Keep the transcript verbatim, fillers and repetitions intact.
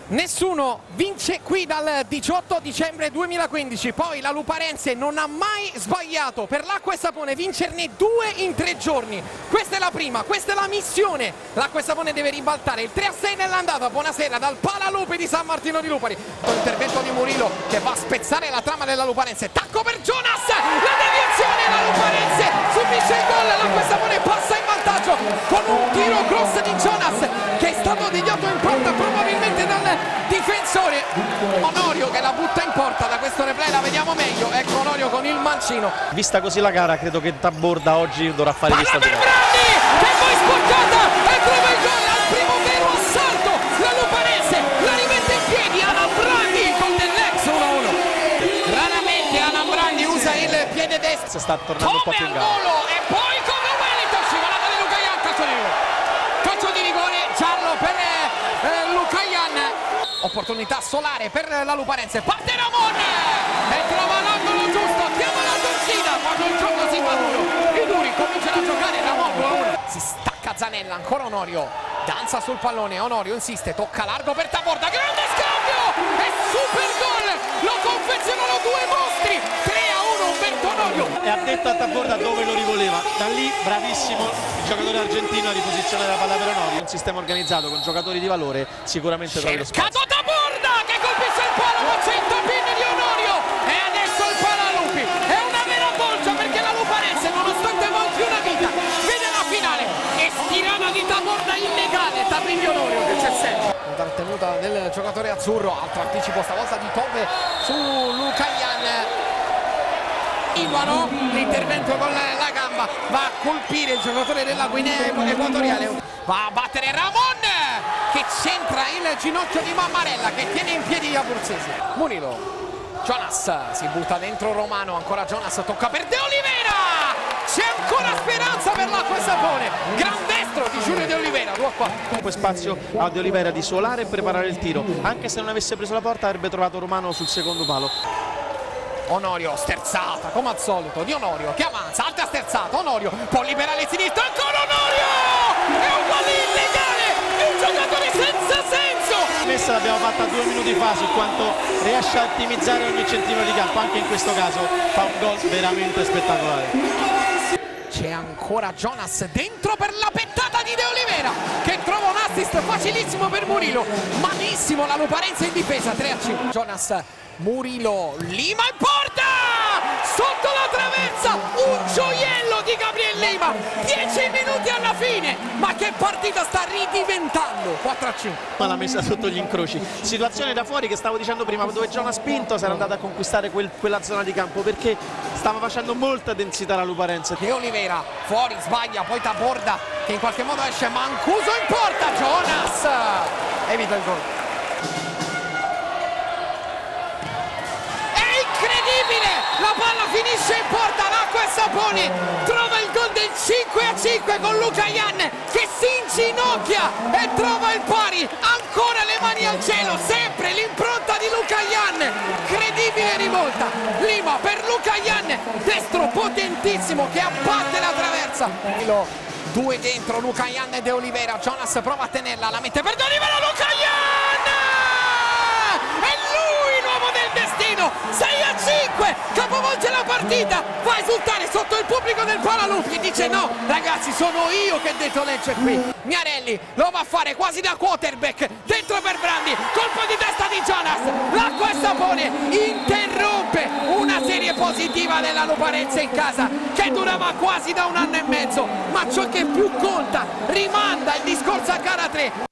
Nessuno vince qui dal diciotto dicembre duemilaquindici, poi la Luparense non ha mai sbagliato per l'Acqua e Sapone vincerne due in tre giorni. Questa è la prima, questa è la missione. L'Acqua e Sapone deve ribaltare il tre a sei nell'andata. Buonasera dal Palalupi di San Martino di Lupari. Intervento di Murilo che va a spezzare la trama della Luparense. Tacco per Jonas, la deviazione, la Luparense subisce il gol. L'Acqua e Sapone passa in vantaggio con un tiro cross di Jonas che è stato deviato in porta probabilmente dal difensore. Onorio che la butta in porta. Da questo replay la vediamo meglio. Ecco Onorio con il mancino. Vista così la gara, credo che Taborda oggi dovrà fare Palla vista per Brandi che poi sporcata e trova il gol al primo vero assalto. La Luparense la rimette in piedi. Alan Brandi con dell'ex uno a uno. Raramente Alan Brandi usa il piede destro. Sta tornando un po' più in gara. E poi come Wellington, scivolata di Lucayan, calcio di rigore. Calcio di rigore giallo per eh, Lucayan. Opportunità solare per la Luparense. Parte Ramon e trova l'angolo giusto. Chiama la torsida quando il gioco si fa duro. I duri cominciano a giocare. Ramon uno a uno. Si stacca Zanella, ancora Onorio. Danza sul pallone, Onorio insiste, tocca largo per Taborda. Grande scambio e super gol. Lo confezionano due mostri. tre a uno Umberto Onorio. E ha detto a Taborda dove lo rivoleva. Da lì bravissimo il giocatore argentino a riposizionare la palla per Onorio. Un sistema organizzato con giocatori di valore sicuramente trovi lo spazio. Cercato Taborda che colpisce il palo, ma c'è il topin di Onorio e adesso il Palalupi. È una vera bolgia perché la Luparense, nonostante manchi una vita, vede la finale e stirata di Taborda illegale. Tapin di Onorio che c'è sempre. La trattenuta del giocatore azzurro, altro anticipo stavolta di Tove su Lucayan. Iguano, l'intervento con la gamba va a colpire il giocatore della Guinea Equatoriale. Va a battere Ramon che centra il ginocchio di Mammarella che tiene in piedi gli abruzzesi. Murilo, Jonas si butta dentro Romano, ancora Jonas, tocca per De Oliveira. C'è ancora speranza per l'Acqua e Sapone. Gran destro di Giulio De Oliveira, due a quattro. Poi spazio a De Oliveira di isolare e preparare il tiro. Anche se non avesse preso la porta avrebbe trovato Romano sul secondo palo. Onorio sterzata come al solito di Onorio che avanza, alta sterzata, Onorio può liberare il sinistro, ancora Onorio! È un gol illegale, è un giocatore senza senso! La messa l'abbiamo fatta due minuti fa su quanto riesce a ottimizzare ogni centimetro di campo, anche in questo caso fa un gol veramente spettacolare. C'è ancora Jonas dentro per la pettata di De Oliveira che trova un assist facilissimo per Murilo. Malissimo la Luparense in difesa, tre a cinque. Jonas, Murilo, Lima in porta! Sotto la traversa, un gioiello di Gabriel Lima. dieci minuti alla fine, ma che partita sta ridiventando. quattro a cinque. Ma l'ha messa sotto gli incroci. Situazione da fuori che stavo dicendo prima, dove Jonas Pinto si era andato a conquistare quel, quella zona di campo perché stava facendo molta densità la Luparense. De Oliveira fuori, sbaglia, poi Taborda che in qualche modo esce, Mancuso in porta, Jonas evita il gol. La palla finisce in porta, l'Acqua e Sapone trova il gol del cinque a cinque con Lucayan che si inginocchia e trova il pari, ancora le mani al cielo, sempre l'impronta di Lucayan, incredibile rivolta, Lima per Lucayan, destro potentissimo che abbatte la traversa, due dentro Lucayan e De Oliveira, Jonas prova a tenerla, la mette per De Oliveira, Lucayan! È lui l'uomo del destino, sei a cinque, capovolge la partita, fa esultare sotto il pubblico del Palalupi che dice no ragazzi sono io che detolegge qui. Miarelli lo va a fare quasi da quarterback, dentro per Brandi, colpo di testa di Jonas, l'Acqua e Sapone interrompe una serie positiva della Luparense in casa che durava quasi da un anno e mezzo, ma ciò che più conta rimanda il discorso a gara tre.